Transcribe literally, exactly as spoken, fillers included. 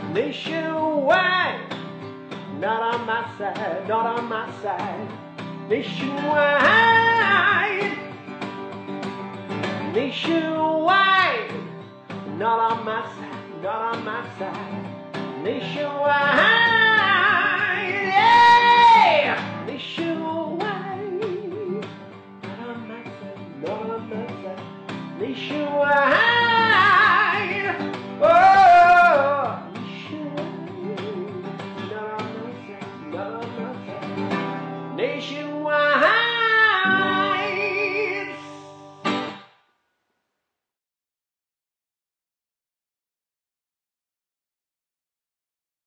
nationwide. Not on my side, not on my side. Nationwide, nationwide. Not on my side, not on my side. Nationwide, yeah. Nationwide. Not on my side, not on my side. Nationwide. Oh, nationwide. Not on my side, not on my side. Nationwide.